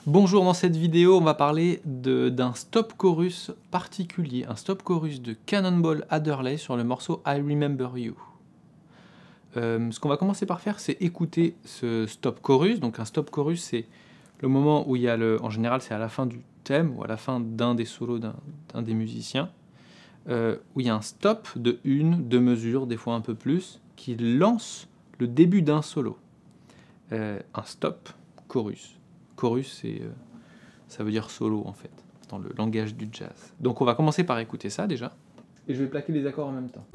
Bonjour, dans cette vidéo, on va parler d'un stop chorus particulier, un stop chorus de Cannonball Adderley sur le morceau I Remember You. Ce qu'on va commencer par faire, c'est écouter ce stop chorus. Donc un stop chorus, c'est le moment où il y a en général, c'est à la fin du thème ou à la fin d'un des solos d'un des musiciens, où il y a un stop de 1-2 mesures, des fois un peu plus, qui lance le début d'un solo. Un stop chorus. Chorus, ça veut dire solo en fait, dans le langage du jazz. Donc on va commencer par écouter ça déjà. Et je vais plaquer les accords en même temps.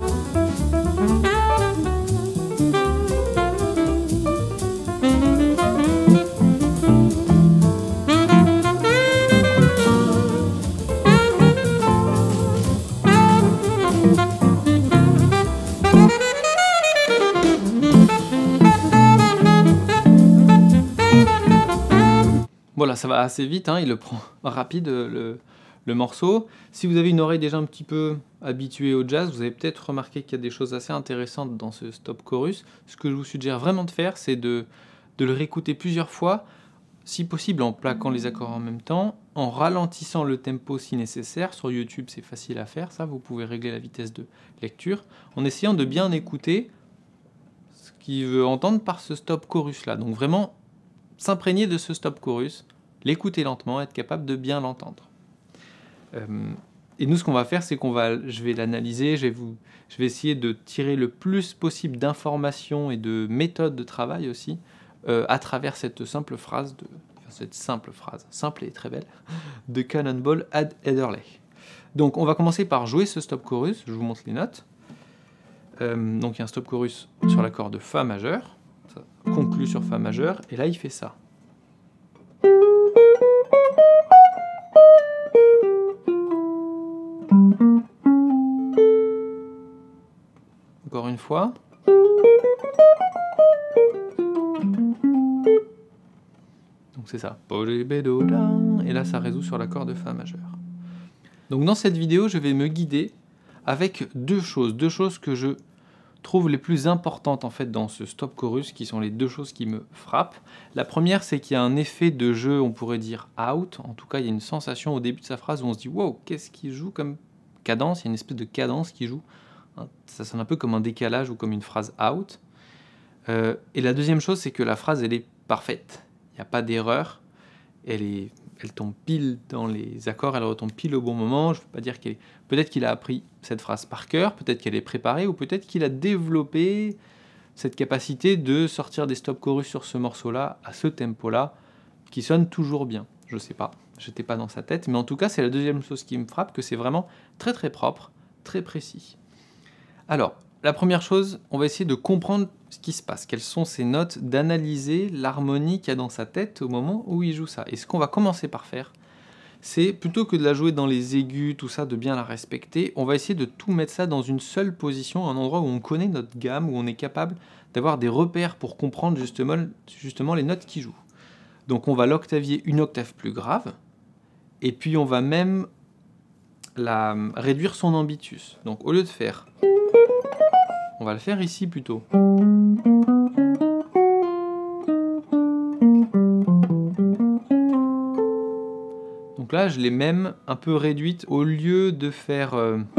Voilà, ça va assez vite, hein, il le prend rapide le morceau. Si vous avez une oreille déjà un petit peu habituée au jazz, vous avez peut-être remarqué qu'il y a des choses assez intéressantes dans ce stop chorus. Ce que je vous suggère vraiment de faire, c'est de le réécouter plusieurs fois, si possible en plaquant les accords en même temps, en ralentissant le tempo si nécessaire. Sur YouTube, c'est facile à faire, ça, vous pouvez régler la vitesse de lecture, en essayant de bien écouter ce qu'il veut entendre par ce stop chorus-là. Donc vraiment, s'imprégner de ce stop chorus, l'écouter lentement, être capable de bien l'entendre. Et nous, ce qu'on va faire, c'est je vais l'analyser, je vais essayer de tirer le plus possible d'informations et de méthodes de travail aussi, à travers cette simple phrase, simple et très belle, de Cannonball Adderley. Donc on va commencer par jouer ce stop chorus, je vous montre les notes. Donc il y a un stop chorus sur l'accord de Fa majeur, ça conclut sur Fa majeur, et là il fait ça. Encore une fois. Donc c'est ça. Et là ça résout sur l'accord de Fa majeur. Donc dans cette vidéo, je vais me guider avec deux choses que je trouve les plus importantes en fait dans ce stop chorus, qui sont les deux choses qui me frappent. La première, c'est qu'il y a un effet de jeu, on pourrait dire out, en tout cas il y a une sensation au début de sa phrase où on se dit wow, qu'est-ce qu'il joue comme cadence, il y a une espèce de cadence qui joue, ça sonne un peu comme un décalage ou comme une phrase out. Et la deuxième chose, c'est que la phrase elle est parfaite, il n'y a pas d'erreur, elle tombe pile dans les accords, elle retombe pile au bon moment. Je ne veux pas dire peut-être qu'il a appris cette phrase par cœur, peut-être qu'elle est préparée, ou peut-être qu'il a développé cette capacité de sortir des stop chorus sur ce morceau-là, à ce tempo-là, qui sonne toujours bien. Je ne sais pas, je n'étais pas dans sa tête, mais en tout cas, c'est la deuxième chose qui me frappe, que c'est vraiment très très propre, très précis. Alors, la première chose, on va essayer de comprendre ce qui se passe, quelles sont ces notes, d'analyser l'harmonie qu'il y a dans sa tête au moment où il joue ça. Et ce qu'on va commencer par faire, c'est plutôt que de la jouer dans les aigus, tout ça, de bien la respecter, on va essayer de tout mettre ça dans une seule position, un endroit où on connaît notre gamme, où on est capable d'avoir des repères pour comprendre justement les notes qu'il joue. Donc on va l'octavier une octave plus grave, et puis on va même réduire son ambitus. Donc au lieu de faire... On va le faire ici plutôt. Donc là, je l'ai même un peu réduite au lieu de faire...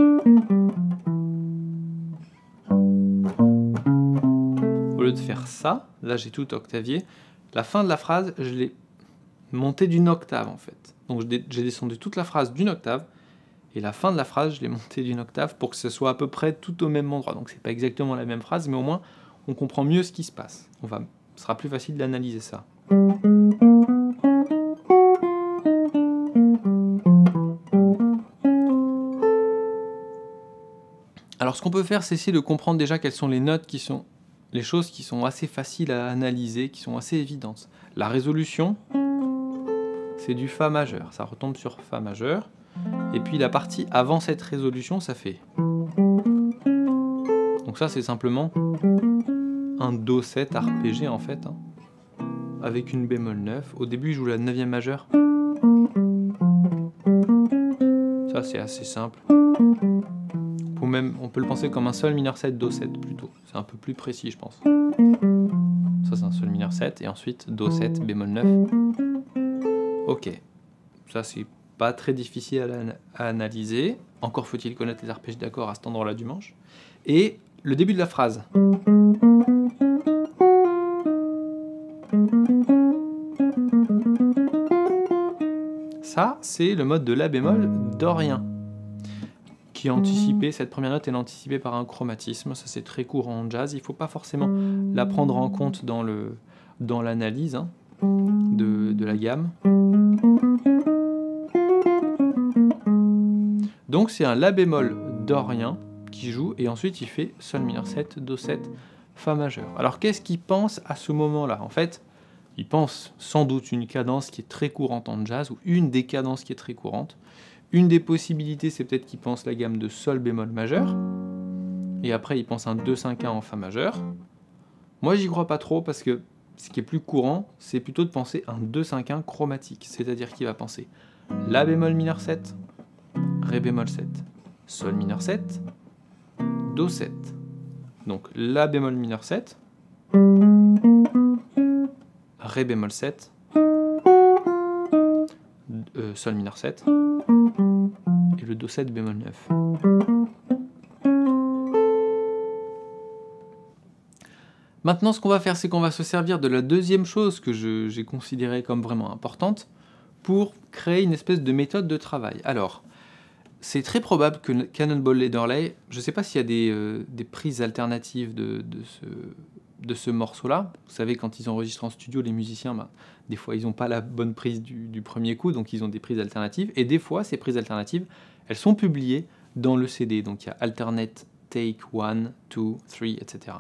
Au lieu de faire ça, là j'ai tout octavié. La fin de la phrase, je l'ai montée d'une octave en fait. Donc j'ai descendu toute la phrase d'une octave. Et la fin de la phrase, je l'ai montée d'une octave pour que ce soit à peu près tout au même endroit. Donc c'est pas exactement la même phrase, mais au moins on comprend mieux ce qui se passe. Ce sera plus facile d'analyser ça. Alors ce qu'on peut faire, c'est essayer de comprendre déjà quelles sont les notes les choses qui sont assez faciles à analyser, qui sont assez évidentes. La résolution, c'est du Fa majeur. Ça retombe sur Fa majeur. Et puis la partie avant cette résolution, ça fait... Donc ça, c'est simplement un Do7 arpégé en fait, hein, avec une bémol 9. Au début, il joue la 9e majeure. Ça, c'est assez simple. On peut le penser comme un Sol mineur 7, Do 7 plutôt. C'est un peu plus précis, je pense. Ça, c'est un Sol mineur 7, et ensuite Do 7, bémol 9. Ok, ça c'est pas très difficile à analyser. Encore faut-il connaître les arpèges d'accords à cet endroit-là du manche. Et le début de la phrase. Ça, c'est le mode de La bémol dorien, qui est anticipé, cette première note est anticipée par un chromatisme. Ça c'est très courant en jazz. Il ne faut pas forcément la prendre en compte dans l'analyse de la gamme. Donc c'est un La bémol dorien qui joue, et ensuite il fait Sol mineur 7, Do 7, Fa majeur. Alors qu'est-ce qu'il pense à ce moment-là? En fait, il pense sans doute une cadence qui est très courante en jazz, ou une des cadences qui est très courante. Une des possibilités, c'est peut-être qu'il pense la gamme de Sol bémol majeur, et après il pense un 2-5-1 en Fa majeur. Moi j'y crois pas trop, parce que ce qui est plus courant, c'est plutôt de penser un 2-5-1 chromatique, c'est-à-dire qu'il va penser La bémol mineur 7, Ré bémol 7, Sol mineur 7, Do 7. Donc La bémol mineur 7, Ré bémol 7, Sol mineur 7, et le Do 7 bémol 9. Maintenant, ce qu'on va faire, c'est qu'on va se servir de la deuxième chose que j'ai considérée comme vraiment importante pour créer une espèce de méthode de travail. Alors, c'est très probable que Cannonball Adderley, je ne sais pas s'il y a des prises alternatives de ce morceau-là. Vous savez, quand ils enregistrent en studio, les musiciens, des fois, ils n'ont pas la bonne prise du premier coup, donc ils ont des prises alternatives. Et des fois, ces prises alternatives, elles sont publiées dans le CD. Donc il y a Alternate Take 1, 2, 3, etc.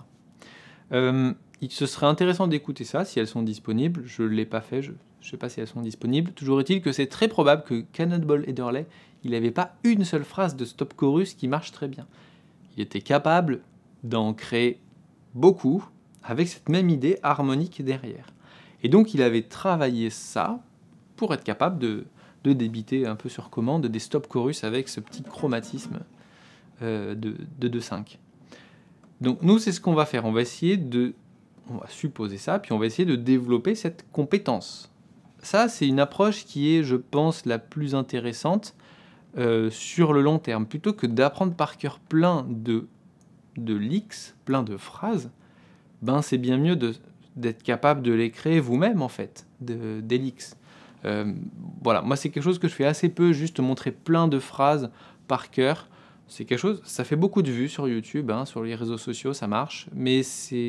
Ce serait intéressant d'écouter ça, si elles sont disponibles. Je ne l'ai pas fait, je ne sais pas si elles sont disponibles. Toujours est-il que c'est très probable que Cannonball Adderley, il n'avait pas une seule phrase de stop chorus qui marche très bien. Il était capable d'en créer beaucoup, avec cette même idée harmonique derrière. Et donc il avait travaillé ça pour être capable de débiter un peu sur commande des stop chorus avec ce petit chromatisme de 2-5. Donc nous, c'est ce qu'on va faire. On va supposer ça, puis on va essayer de développer cette compétence. Ça, c'est une approche qui est, je pense, la plus intéressante sur le long terme. Plutôt que d'apprendre par cœur plein de licks, plein de phrases, c'est bien mieux d'être capable de les créer vous-même, en fait, des licks. Voilà, moi, c'est quelque chose que je fais assez peu, juste montrer plein de phrases par cœur. C'est quelque chose, ça fait beaucoup de vues sur YouTube, sur les réseaux sociaux, ça marche, mais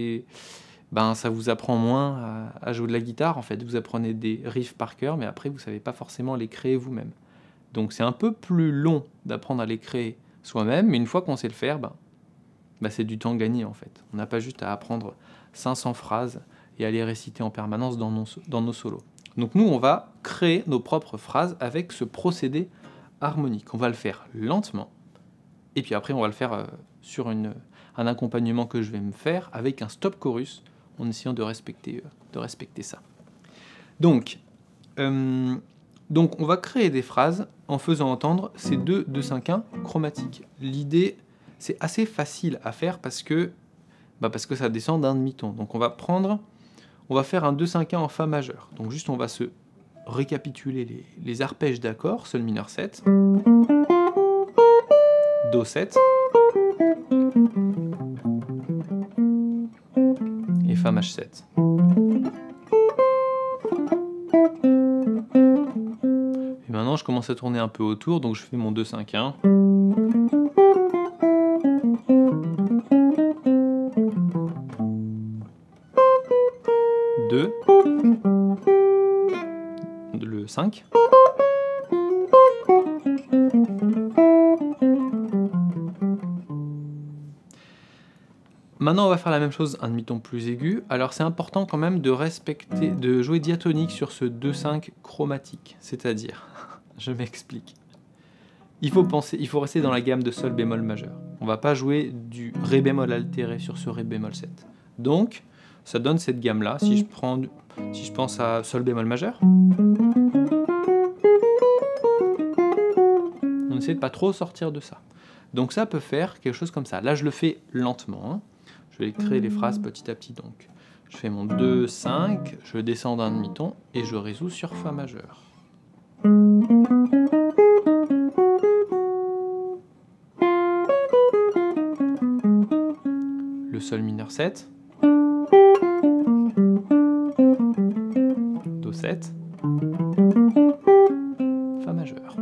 ça vous apprend moins à jouer de la guitare, en fait. Vous apprenez des riffs par cœur, mais après, vous ne savez pas forcément les créer vous-même. Donc c'est un peu plus long d'apprendre à les créer soi-même, mais une fois qu'on sait le faire, c'est du temps gagné, en fait. On n'a pas juste à apprendre 500 phrases et à les réciter en permanence dans nos solos. Donc nous, on va créer nos propres phrases avec ce procédé harmonique. On va le faire lentement, et puis après, on va le faire sur un accompagnement que je vais me faire avec un stop chorus, en essayant de respecter ça. Donc, on va créer des phrases en faisant entendre ces deux 2-5-1 chromatiques. L'idée, c'est assez facile à faire parce que ça descend d'un demi-ton. Donc on va faire un 2-5-1 en Fa majeur. Donc juste, on va se récapituler les arpèges d'accords. Sol mineur 7, Do 7, et Fa maj 7. Et maintenant, je commence à tourner un peu autour, donc je fais mon 2-5-1. Le 5. Maintenant, on va faire la même chose, un demi-ton plus aigu. Alors, c'est important quand même de jouer diatonique sur ce 2-5 chromatique. C'est-à-dire, je m'explique. Il faut rester dans la gamme de Sol bémol majeur. On ne va pas jouer du Ré bémol altéré sur ce Ré bémol 7. Donc, ça donne cette gamme-là. Si je pense à Sol bémol majeur, on essaie de pas trop sortir de ça. Donc ça peut faire quelque chose comme ça. Là, je le fais lentement. Je vais créer les phrases petit à petit. Donc, je fais mon 2-5, je descends d'un demi-ton et je résous sur Fa majeur. Le sol mineur 7, Do 7, Fa majeur.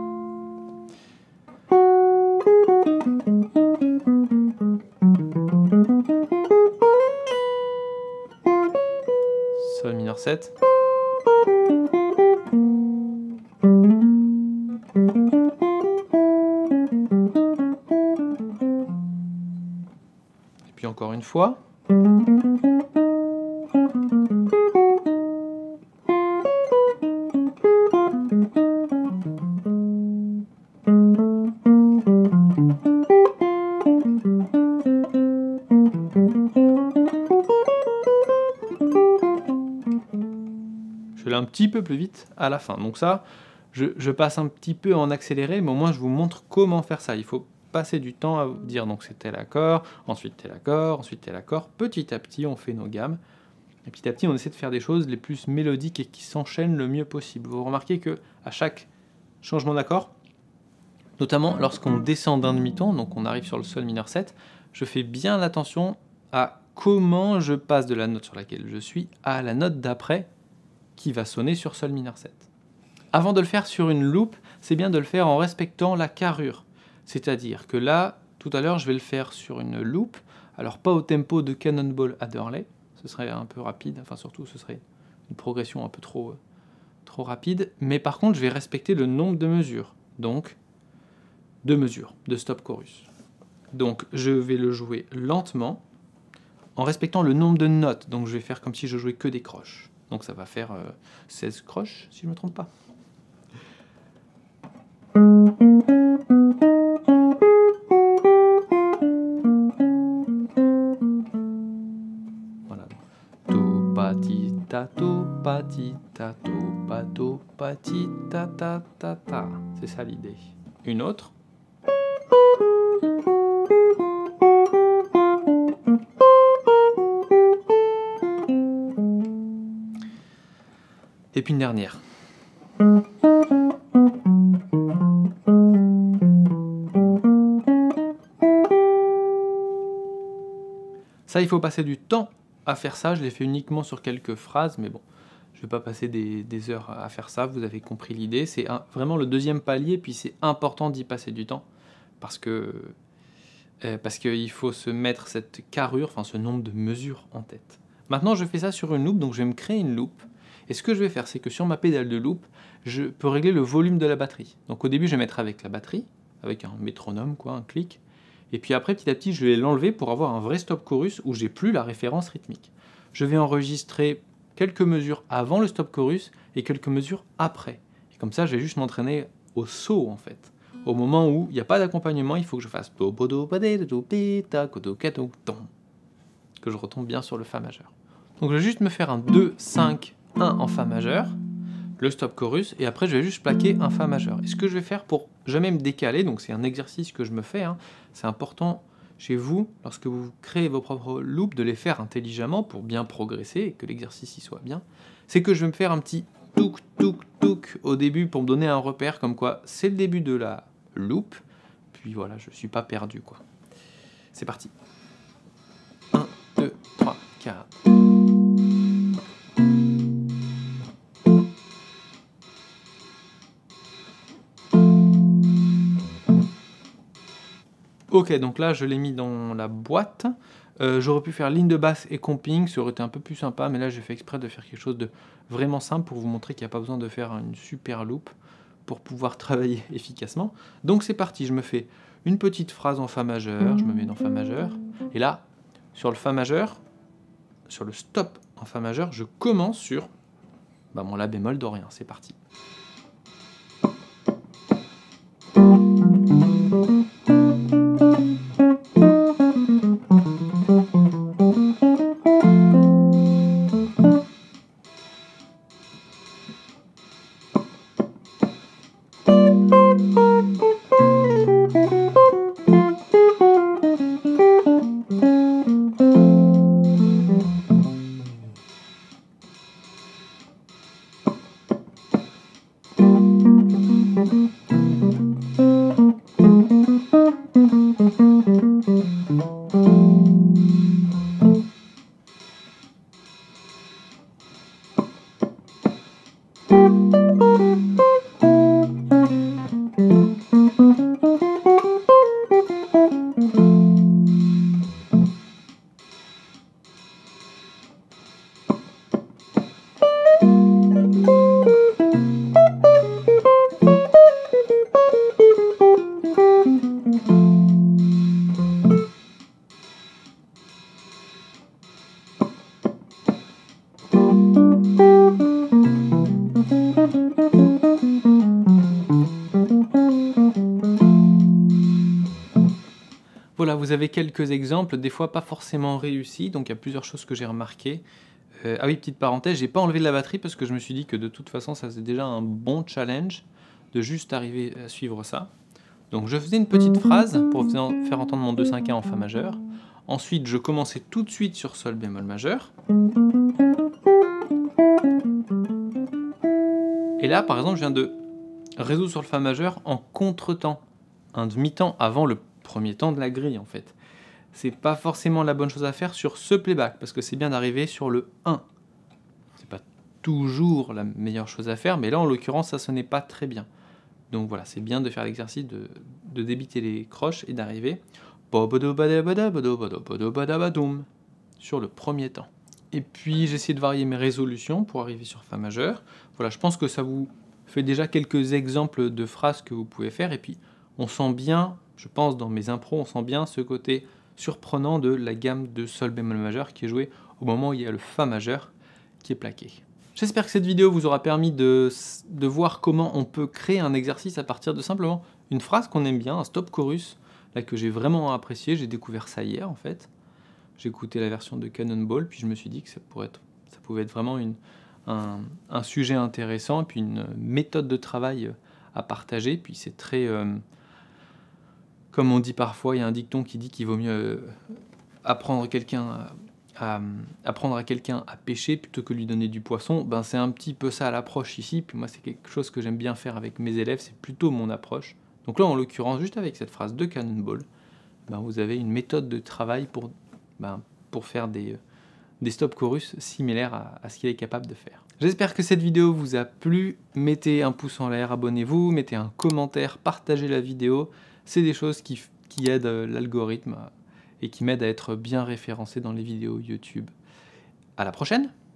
Sol mineur 7. Et puis encore une fois. Je vais aller un petit peu plus vite à la fin. Donc ça, je passe un petit peu en accéléré, mais au moins je vous montre comment faire ça. Il faut passer du temps à vous dire, donc c'est tel accord, ensuite tel accord, ensuite tel accord. Petit à petit, on fait nos gammes. Et petit à petit, on essaie de faire des choses les plus mélodiques et qui s'enchaînent le mieux possible. Vous remarquez que à chaque changement d'accord, notamment lorsqu'on descend d'un demi-ton, donc on arrive sur le sol mineur 7, je fais bien attention à comment je passe de la note sur laquelle je suis à la note d'après qui va sonner sur sol mineur 7. Avant de le faire sur une loupe, c'est bien de le faire en respectant la carrure. C'est-à-dire que là, tout à l'heure, je vais le faire sur une loupe, alors pas au tempo de Cannonball Adderley, ce serait un peu rapide, enfin surtout ce serait une progression un peu trop rapide, mais par contre je vais respecter le nombre de mesures, donc 2 mesures de stop chorus. Donc je vais le jouer lentement, en respectant le nombre de notes, donc je vais faire comme si je jouais que des croches. Donc ça va faire 16 croches, si je ne me trompe pas. Voilà. To patita, to patita, to pato patita ta ta ta. C'est ça l'idée. Une autre. Et puis une dernière. Ça, il faut passer du temps à faire ça. Je l'ai fait uniquement sur quelques phrases, mais bon, je ne vais pas passer des heures à faire ça. Vous avez compris l'idée. C'est vraiment le deuxième palier, puis c'est important d'y passer du temps parce qu'il faut se mettre cette carrure, enfin ce nombre de mesures en tête. Maintenant, je fais ça sur une loupe, donc je vais me créer une loupe. Et ce que je vais faire, c'est que sur ma pédale de loupe, je peux régler le volume de la batterie. Donc au début, je vais mettre avec la batterie, avec un métronome, quoi, un clic. Et puis après, petit à petit, je vais l'enlever pour avoir un vrai stop chorus où j'ai plus la référence rythmique. Je vais enregistrer quelques mesures avant le stop chorus et quelques mesures après. Et comme ça, je vais juste m'entraîner au saut, en fait. Au moment où il n'y a pas d'accompagnement, il faut que je fasse que je retombe bien sur le Fa majeur. Donc je vais juste me faire un 2, 5, 1 en Fa majeur, le stop chorus, et après je vais juste plaquer un Fa majeur. Et ce que je vais faire pour jamais me décaler, donc c'est un exercice que je me fais, c'est important chez vous, lorsque vous créez vos propres loops, de les faire intelligemment pour bien progresser et que l'exercice y soit bien, c'est que je vais me faire un petit touk touk touk au début pour me donner un repère comme quoi c'est le début de la loop, puis voilà, je suis pas perdu quoi. C'est parti. 1, 2, 3, 4. Ok, donc là je l'ai mis dans la boîte. J'aurais pu faire ligne de basse et comping, ça aurait été un peu plus sympa, mais là j'ai fait exprès de faire quelque chose de vraiment simple pour vous montrer qu'il n'y a pas besoin de faire une super loop pour pouvoir travailler efficacement. Donc c'est parti, je me fais une petite phrase en Fa majeur, je me mets dans Fa majeur, et là, sur le Fa majeur, sur le stop en Fa majeur, je commence sur mon La bémol dorien, c'est parti. Voilà, vous avez quelques exemples, des fois pas forcément réussis, donc il y a plusieurs choses que j'ai remarquées. Ah oui, petite parenthèse, j'ai pas enlevé la batterie parce que je me suis dit que de toute façon ça c'est déjà un bon challenge de juste arriver à suivre ça. Donc je faisais une petite phrase pour faire entendre mon 2/5 en Fa majeur. Ensuite je commençais tout de suite sur Sol bémol majeur. Et là par exemple je viens de résoudre sur le Fa majeur en contretemps, un demi-temps avant le premier temps de la grille en fait. C'est pas forcément la bonne chose à faire sur ce playback, parce que c'est bien d'arriver sur le 1. C'est pas toujours la meilleure chose à faire, mais là en l'occurrence ça sonnait pas très bien. Donc voilà, c'est bien de faire l'exercice de débiter les croches et d'arriver sur le premier temps. Et puis j'ai essayé de varier mes résolutions pour arriver sur Fa majeur. Voilà, je pense que ça vous fait déjà quelques exemples de phrases que vous pouvez faire, et puis on sent bien, je pense dans mes impros, on sent bien ce côté surprenant de la gamme de Sol bémol majeur qui est jouée au moment où il y a le Fa majeur qui est plaqué. J'espère que cette vidéo vous aura permis de voir comment on peut créer un exercice à partir de simplement une phrase qu'on aime bien, un stop chorus, là que j'ai vraiment apprécié, j'ai découvert ça hier en fait. J'ai écouté la version de Cannonball, puis je me suis dit que ça pouvait être vraiment un sujet intéressant, et puis une méthode de travail à partager, puis c'est très... comme on dit parfois, il y a un dicton qui dit qu'il vaut mieux apprendre à quelqu'un à pêcher plutôt que lui donner du poisson. Ben, c'est un petit peu ça à l'approche ici, puis moi c'est quelque chose que j'aime bien faire avec mes élèves, c'est plutôt mon approche. Donc là en l'occurrence, juste avec cette phrase de Cannonball, ben, vous avez une méthode de travail pour faire des stop chorus similaires à ce qu'il est capable de faire. J'espère que cette vidéo vous a plu, mettez un pouce en l'air, abonnez-vous, mettez un commentaire, partagez la vidéo, c'est des choses qui aident l'algorithme et qui m'aident à être bien référencé dans les vidéos YouTube. À la prochaine!